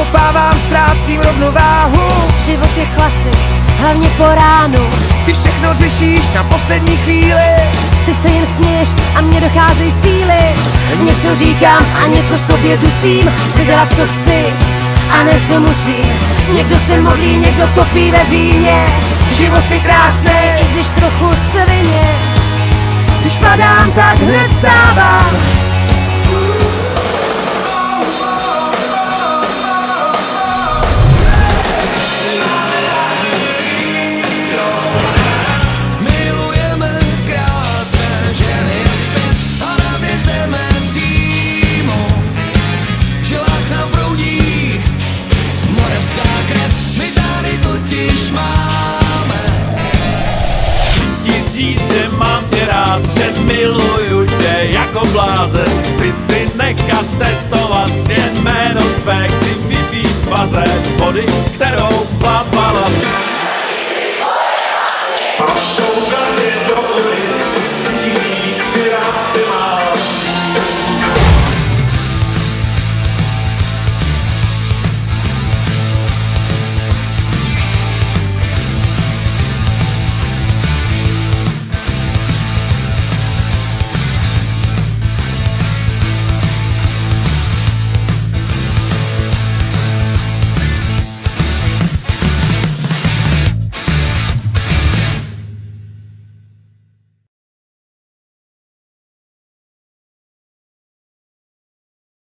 podkopávám, ztrácím rovnováhu. Život je klasik, hlavně po ránu. Ty všechno řešíš na poslední chvíli. Ty se jen směješ a mně docházejí síly. Něco říkám a něco sobě dusím. Chci dělat, co chci a ne co musím. Někdo se modlí, někdo topí ve víně. Život je krásný, i když trochu svině. když padám, tak hned vstávám.